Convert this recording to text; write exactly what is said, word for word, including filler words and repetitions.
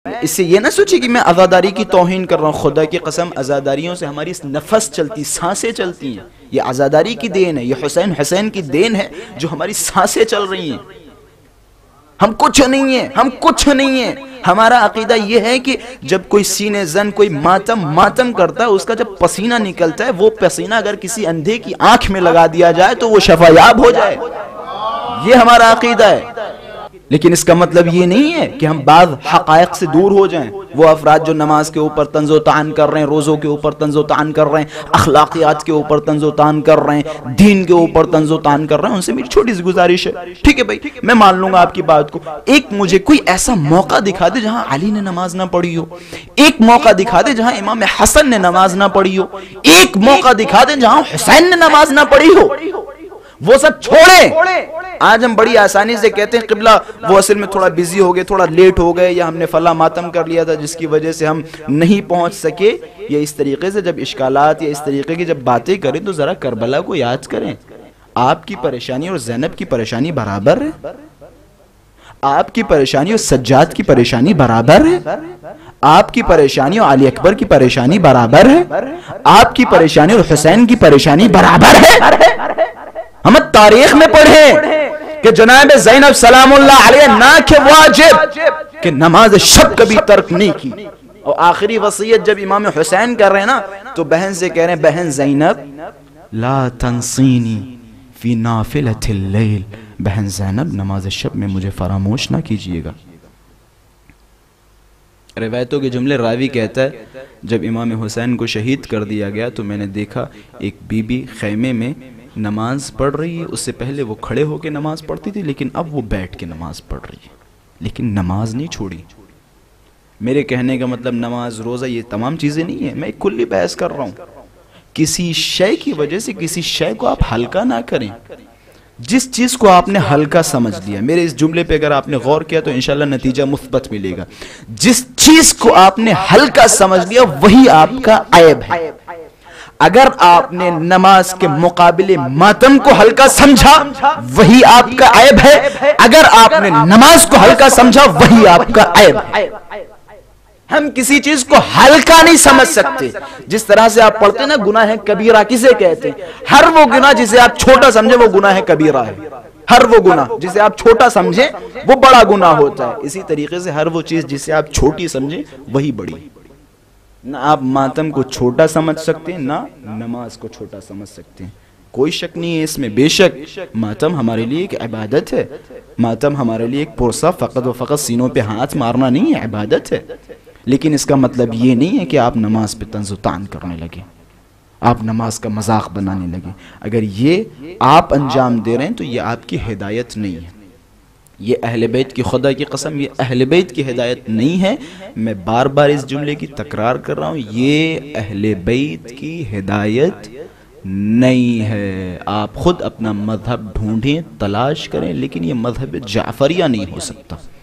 اس سے یہ نہ سوچے کہ میں عزاداری کی توہین کر رہا ہوں. خدا کی قسم عزاداریوں سے ہماری نفس چلتی، سانسیں چلتی ہیں. یہ عزاداری کی دین ہے، یہ حسین حسین کی دین ہے جو ہماری سانسیں چل رہی ہیں. ہم کچھ نہیں ہیں، ہم کچھ نہیں ہیں. ہمارا عقیدہ یہ ہے کہ جب کوئی سینے زن کوئی ماتم ماتم کرتا ہے، اس کا جب پسینہ نکلتا ہے، وہ پسینہ اگر کسی اندھے کی آنکھ میں لگا دیا جائے تو وہ شفا یاب ہو جائے. یہ ہمارا عقیدہ ہے. لیکن اس کا مطلب یہ نہیں ہے کہ ہم بعض حقائق سے دور ہو جائیں. وہ افراد جو نماز کے اوپر طنز و طعن کر رہے ہیں، روزوں کے اوپر طنز و طعن کر رہے ہیں، اخلاقیات کے اوپر طنز و طعن کر رہے ہیں، دین کے اوپر طنز و طعن کر رہے ہیں، ان سے میری چھوٹی سی گزارش ہے، ٹھیک ہے بھائی میں مان لوں گا آپ کی بات کو. ایک مجھے کوئی ایسا موقع دکھا دے جہاں علی نے نماز نہ پڑھی ہو. ایک موقع دکھا دے جہاں امام حسن نے نماز نہ پڑھی ہو. ایک موقع دکھا دے جہاں حسین نے نماز نہ پڑھی ہو. وہ سب چھوڑیں. آج ہم بڑی آسانی سے کہتے ہیں قبلہ وہ اصل میں تھوڑا بیزی ہو گئے، تھوڑا لیٹ ہو گئے، یا ہم نے فلاں ماتم کر لیا تھا جس کی وجہ سے ہم نہیں پہنچ سکے. یا اس طریقے سے جب اشکالات یا اس طریقے کی جب باتیں کریں تو ذرا کربلا کو یاد کریں. آپ کی پریشانی اور زینب کی پریشانی برابر ہے. آپ کی پریشانی اور سجاد کی پریشانی برابر ہے. آپ کی پریشانی اور علی اکبر کی پریشانی برابر ہے. آپ کی پریشانی اور حسین کی پریشانی برابر ہے. ہم تاریخ میں پڑھیں کہ جناب زینب سلام اللہ علیہ نہ کہ واجب کہ نماز شب کبھی ترک نہیں کی. اور آخری وصیت جب امام حسین کر رہے ہیں نا تو بہن سے کہہ رہے ہیں بہن زینب لا تنسینی فی نافلۃ اللیل، بہن زینب نماز شب میں مجھے فراموش نہ کیجئے گا. روایتوں کے جملے راوی کہتا ہے جب امام حسین کو شہید کر دیا گیا تو میں نے دیکھا ایک بی بی خیمے میں نماز پڑھ رہی ہے. اس سے پہلے وہ کھڑے ہو کے نماز پڑھتی تھی، لیکن اب وہ بیٹھ کے نماز پڑھ رہی ہے، لیکن نماز نہیں چھوڑی. میرے کہنے کا مطلب نماز روزہ یہ تمام چیزیں نہیں ہیں. میں ایک کلی بحث کر رہا ہوں. کسی شے کی وجہ سے کسی شے کو آپ ہلکا نہ کریں. جس چیز کو آپ نے ہلکا سمجھ لیا، میرے اس جملے پہ اگر آپ نے غور کیا تو انشاءاللہ نتیجہ مثبت ملے گا. جس چیز کو آپ نے ہلکا سمجھ لیا وہی آپ کا عیب ہے. اگر آپ نے نماز کے مقابلے ماتم کو ہلکا سمجھا وہی آپ کا عیب ہے. اگر آپ نے نماز کو ہلکا سمجھا وہی آپ کا عیب ہے. ہم کسی چیز کو ہلکا نہیں سمجھ سکتے. جس طرح سے آپ پڑھتے ہیں نا گناہ کبیرہ کسے کہتے ہیں؟ ہر وہ گناہ جسے آپ چھوٹا سمجھے وہ گناہ کبیرہ ہے. ہر وہ گناہ جسے آپ چھوٹا سمجھے وہ بڑا گناہ ہوتا ہے. اسی طریقے سے ہر وہ چیز جسے آپ چھوٹی سمجھے وہی بڑی. نہ آپ ماتم کو چھوٹا سمجھ سکتے ہیں، نہ نماز کو چھوٹا سمجھ سکتے ہیں. کوئی شک نہیں ہے اس میں. بے شک ماتم ہمارے لیے ایک عبادت ہے. ماتم ہمارے لیے ایک پرسہ فقط و فقط سینوں پہ ہاتھ مارنا نہیں ہے، عبادت ہے. لیکن اس کا مطلب یہ نہیں ہے کہ آپ نماز پہ طنز و طعن کرنے لگے، آپ نماز کا مذاق بنانے لگے. اگر یہ آپ انجام دے رہے ہیں تو یہ آپ کی ہدایت نہیں ہے. یہ اہل بیت کی خدا کی قسم یہ اہل بیت کی ہدایت نہیں ہے. میں بار بار اس جملے کی تکرار کر رہا ہوں، یہ اہل بیت کی ہدایت نہیں ہے. آپ خود اپنا مذہب ڈھونڈیں، تلاش کریں، لیکن یہ مذہب جعفریہ نہیں ہو سکتا.